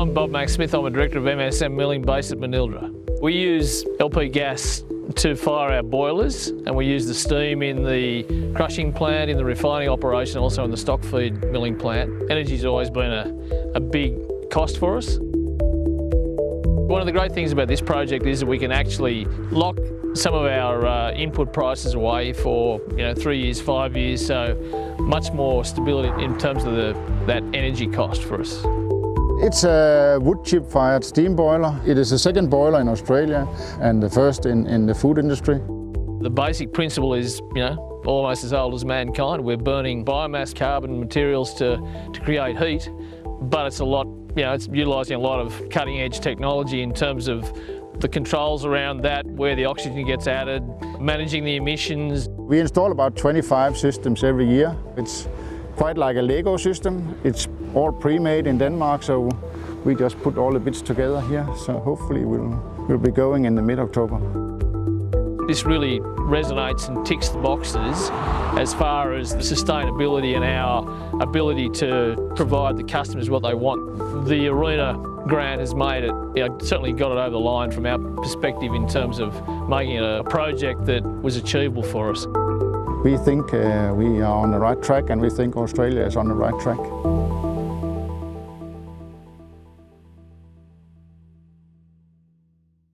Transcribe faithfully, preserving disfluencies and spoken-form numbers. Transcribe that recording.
I'm Bob Mac Smith. I'm a Director of M S M Milling based at Manildra. We use L P gas to fire our boilers, and we use the steam in the crushing plant, in the refining operation, also in the stock feed milling plant. Energy's always been a, a big cost for us. One of the great things about this project is that we can actually lock some of our uh, input prices away for you know three years, five years, so much more stability in terms of the, that energy cost for us. It's a wood chip fired steam boiler. It is the second boiler in Australia and the first in, in the food industry. The basic principle is, you know, almost as old as mankind. We're burning biomass carbon materials to, to create heat, but it's a lot, you know, it's utilising a lot of cutting edge technology in terms of the controls around that, where the oxygen gets added, managing the emissions. We install about twenty-five systems every year. It's quite like a Lego system. It's all pre-made in Denmark, so we just put all the bits together here. So hopefully we'll, we'll be going in the mid-October. This really resonates and ticks the boxes as far as the sustainability and our ability to provide the customers what they want. The Arena grant has made it, you know, certainly got it over the line from our perspective in terms of making it a project that was achievable for us. We think uh, we are on the right track, and we think Australia is on the right track.